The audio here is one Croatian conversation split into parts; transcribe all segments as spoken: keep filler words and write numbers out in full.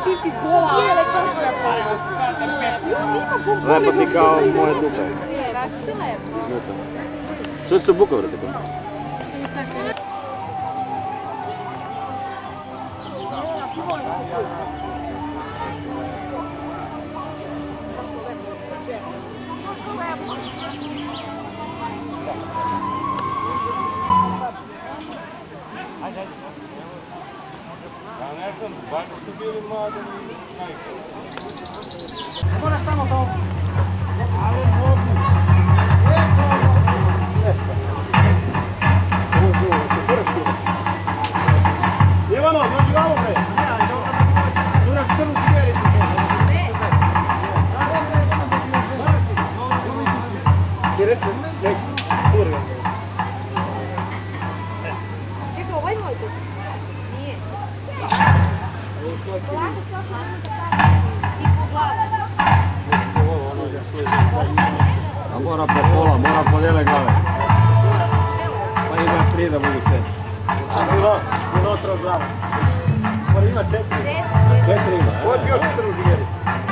Lepo si kao moje dupe. Što su buka vrati? Ja ne znam, valjda su bili mladi i najbolji. Moraš samo to. Ali mogu. Ivano, dođi vamo bre. Duraš crnu cigaricu. Direktno, nek, kurva. Čekaj, ovo je moj tu? Nije. Ti po glavi. A mora po pola, mora po lijele glave. Pa ima tri da budu šest. A bilo, bilo otra zava. Mora ima četiri. Četiri ima, Ovo je bio crnu cigaricu.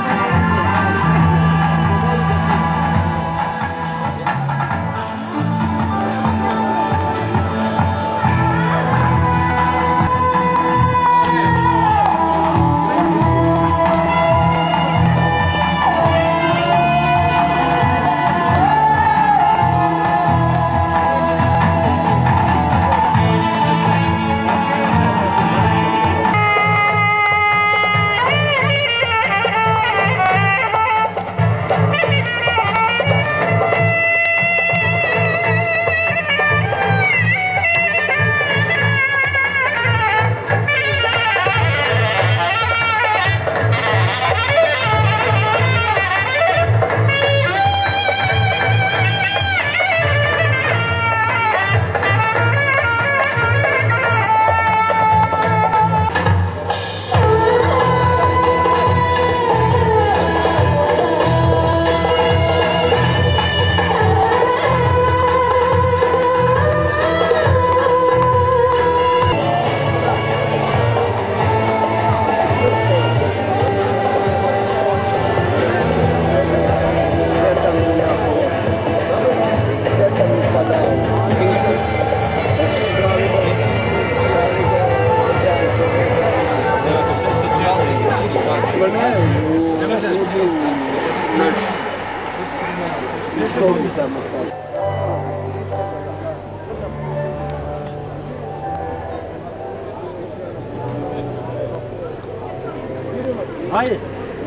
Hajde!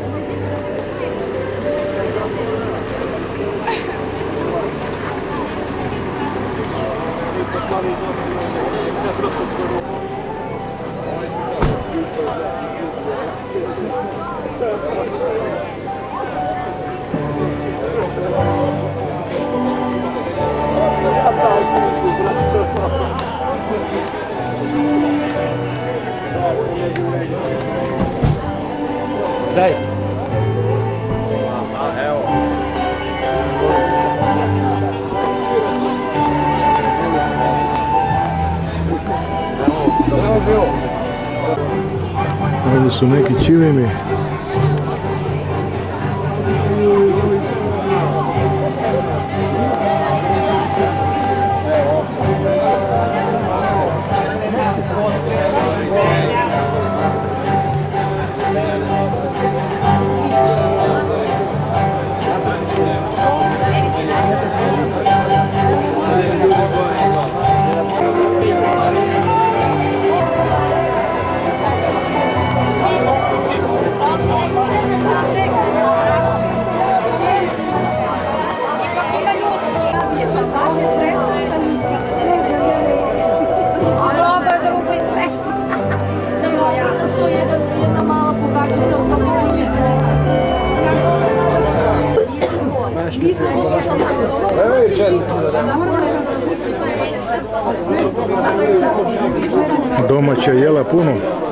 Daj! Evo! Evo bilo! Ovdje su neki čivimi. Domaća jela puno.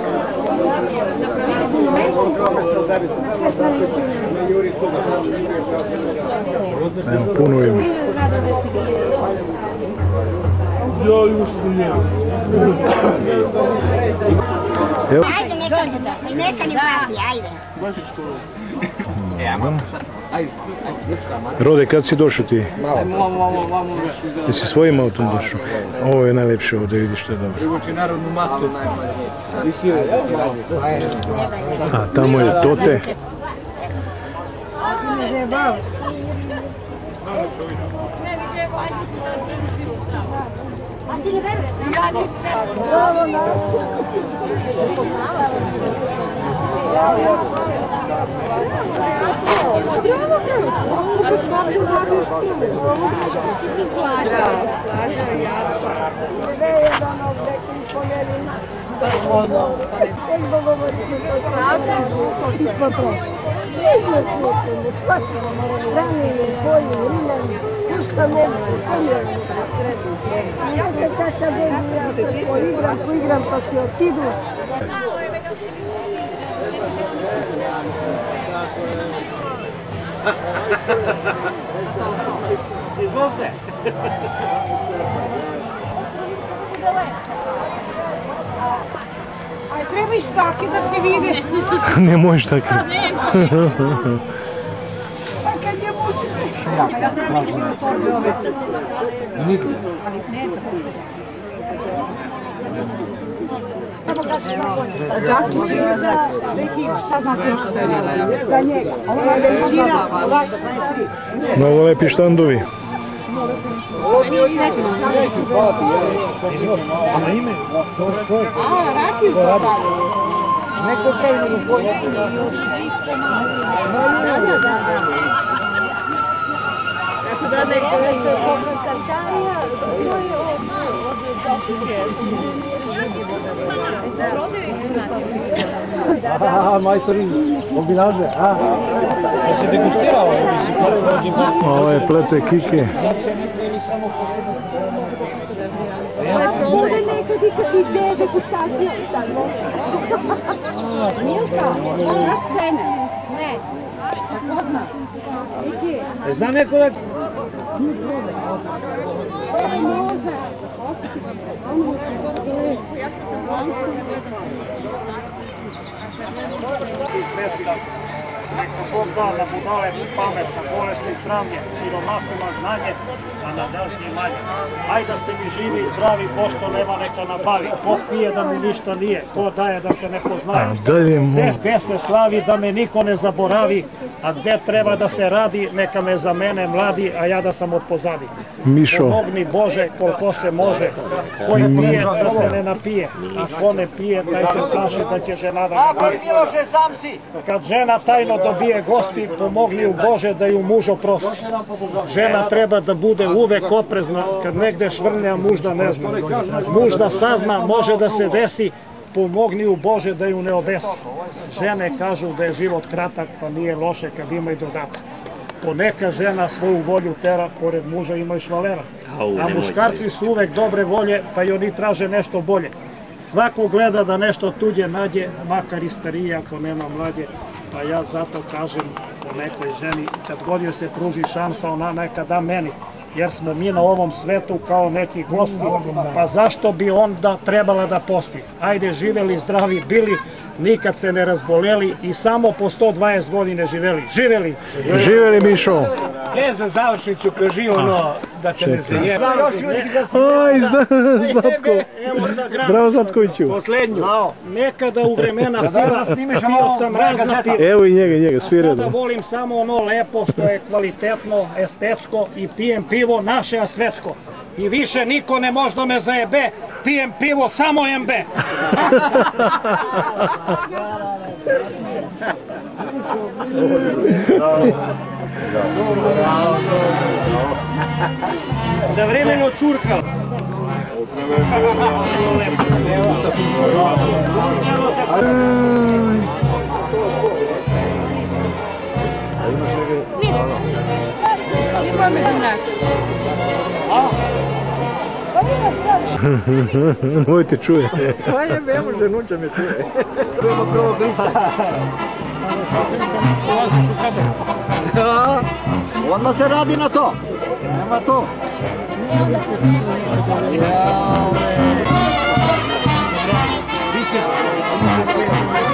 Evo, puno ima. Ja još ne jem. Evo. I neka ni prati, ajde. Rode, kad si došao ti? Ajmo, vamo, vamo, vamo. Jesi svojim autom došao? Ovo je najlepše ovdje, vidiš što je dobro. Privuči narodnu masu. A tamo je Tote. A ti ne veruješ? Ja nisam. Ovo nas. Ja se tata bebi, ja se poigram, poigram pa se otidu. Izvolite. A treba i štake da se vide. Ne možeš tako. Pa kad je mučite. Ja sam rekao da to bi ove. Nigde. Ali ne tako. Đakić je za neki, šta znate za njega? Ova veličina, ovako, dvadeset tri. Mnogo lepi štandovi. A, rakiju to neko pravi nego bolje. Da, da, da. Tako da neko je Kantarija, Aha, majstori, kombinaže, a? Da se degustirao, bi si prvo Ovo je plete kike. Ovdje nekad i gdje degustacija. Milka, znaš cene? Ne. Tako zna. Zna neko da... Neka Bog da na budale pamet, na bolesni zdravlje, siromasima znanje, a na dažnje manje. Aj da ste mi živi i zdravi, pošto nema neka nabavi. Ko pije da mi ništa nije, ko daje da se ne poznaje. A dalje mu... Gde se slavi da me niko ne zaboravi, a gde treba da se radi, neka me za mene mladi, a ja da sam od pozadi. Mišo. Pomogni Bože koliko se može, koji pije da se ne napije, a ko ne pije taj se plaši da će žena da ga napije. Kad žena tajno dobije gospi, pomogni u Bože da ju muž oprosti. Žena treba da bude uvek oprezna, kad negde švrne, a muž da ne zna. Muž da sazna, može da se desi, pomogni u Bože da ju ne obesi. Žene kažu da je život kratak, pa nije loše kad ima i dodatak. Poneka žena svoju volju tera, pored muža ima i švalera. A muškarci su uvek dobre volje, pa i oni traže nešto bolje. Svako gleda da nešto tuđe nađe, makar i starije ako nema mlađe. Pa ja zato kažem o nekoj ženi, kad god joj se pruži šansa, ona neka da meni. Jer smo mi na ovom svetu kao neki gosti, pa zašto bi onda trebala da posti? Ajde, živeli, zdravi bili, nikad se ne razboleli i samo po sto dvadeset godine živeli. Živeli! Živeli, Mišo! Ne za završnicu, kaži ono da te ne se je. Aj, Zlatko! Bravo, Zlatkoviću! Poslednju. Nekada u vremena sila pio sam razna piva. Evo i njega, njega, svi Sada redom. volim samo ono lepo što je kvalitetno, estetsko i pijem pivo naše, a svetsko. I više niko ne može da me zajebe, pijem pivo samo em be. Savremeno čurkal. Moj te čuje. Ajde, ne može, nuča me čuje. Prvo prvog lista. Ulaziš u kadar. Odmah se radi na to. Nema to. Biće.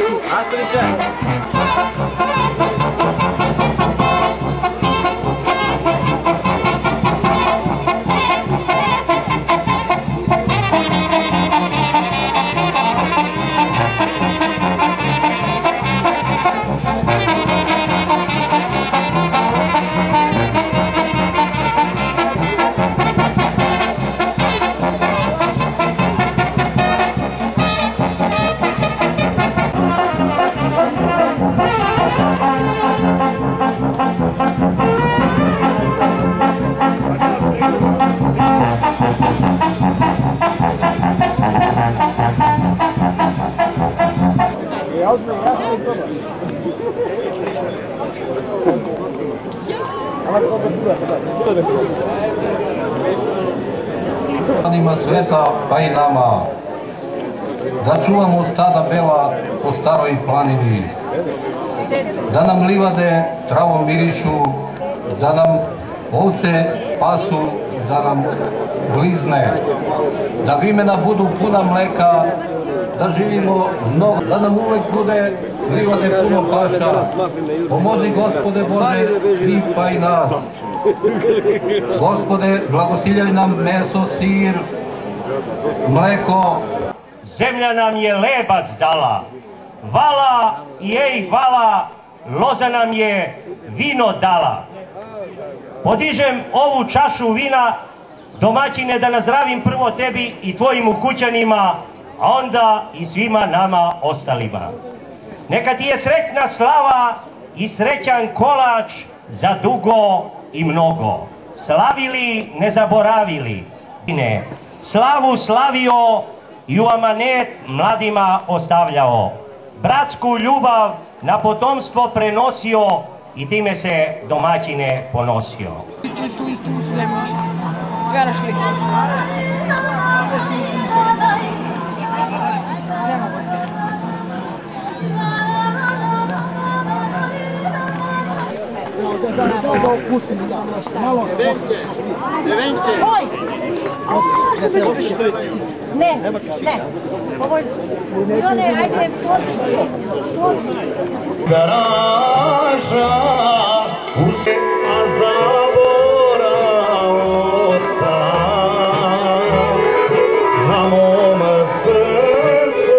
Danima sveta pa i nama, da čuvamo stada bela po staroj planini, da nam livade travom mirišu, da nam ovce pasu, da nam blizne, da vimena budu puna mleka, da živimo mnogo, da nam uvek bude livade puno paša. Pomozi Gospode Bože, svi pa i nas. Gospode, blagosiljaj nam meso, sir, mleko. Zemlja nam je lebac dala, vala i ej vala, loza nam je vino dala. Podižem ovu čašu vina, domaćine, da nazdravim prvo tebi i tvojim ukućanima, a onda i svima nama ostalima. Neka ti je sretna slava i srećan kolač za dugo i mnogo. Slavili, ne zaboravili. Slavu slavio i u amanet mladima ostavljao. Bratsku ljubav na potomstvo prenosio i time se domaćine ponosio. Tu, tu, tu sve možda. Sve našli. Oj! Ne, ne. Ovo je... Milone, ajde, sporti. Garaža, use, a zaborao sam na mom srcu.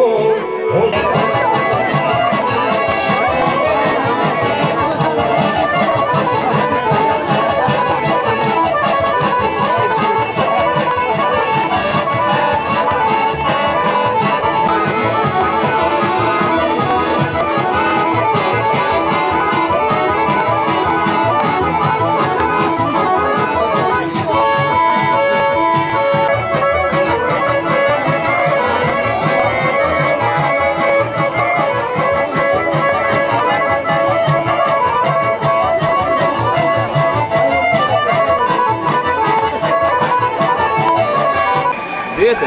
Dijete?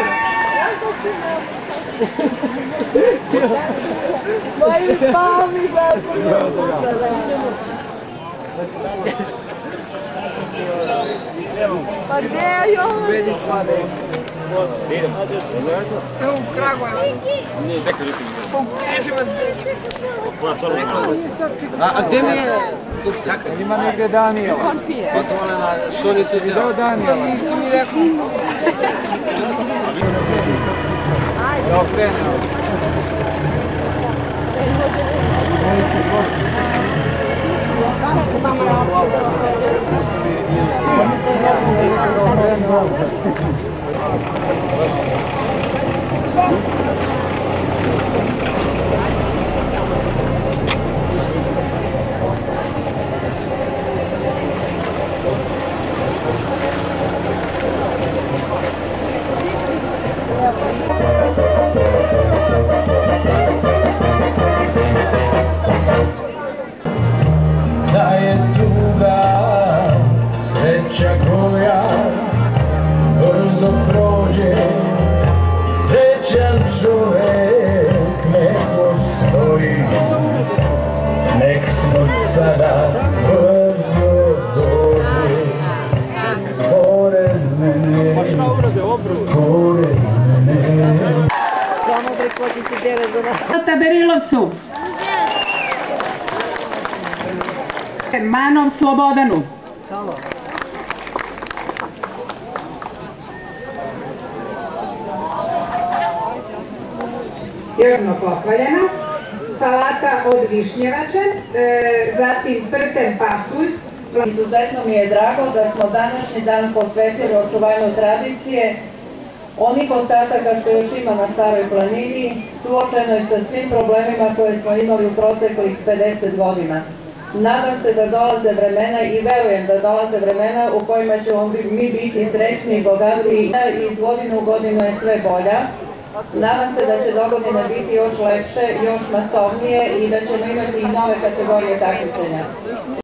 Ma i pami da pa gdje je ovo? Vedi spade. Evo u Kragujevac. Nije, dekaj ljutim. U Križevac. A gdje mi je? Čakaj, ima negdje Danijela. Pa to vole na štonicu ti dao Danijela. Nisu mi rekli. Da okrenuo. Da je tuga sreća koja brzo prođe, srećan čovek nek postoji, nek smrt sada brzo dođe pored mene, pored mene. Samo da ko ti se dele za nas. Salata Berilovcu. Manov Slobodanu. Jedno pohvaljeno. Salata od višnjevače, zatim prten pasulj. Izuzetno mi je drago da smo današnji dan posvetili očuvanju tradicije onih ostataka što još ima na Staroj planini, suočenoj sa svim problemima koje smo imali u proteklih pedeset godina. Nadam se da dolaze vremena i verujem da dolaze vremena u kojima ćemo mi biti srećni i bogatiji i iz godine u godinu je sve bolja. Nadam se da će dogodine biti još lepše, još masovnije i da ćemo imati i nove kategorije takmičenja.